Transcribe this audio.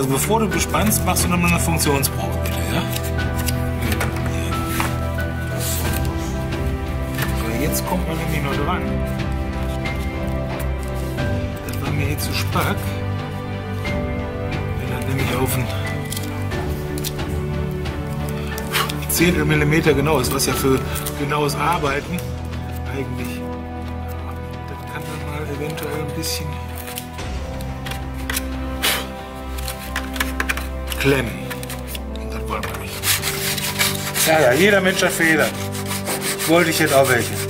Also bevor du bespannst, machst du nochmal eine Funktionsprobe, bitte, ja? So, jetzt kommt man nämlich noch dran. Das war mir hier zu stark. Wenn das nämlich auf ein Zehntelmillimeter genau ist, was ja für genaues Arbeiten eigentlich. Das kann man mal eventuell ein bisschen klemmen. Und das wollen wir nicht. Ja, jeder Mensch hat Fehler. Wollte ich jetzt auch welche.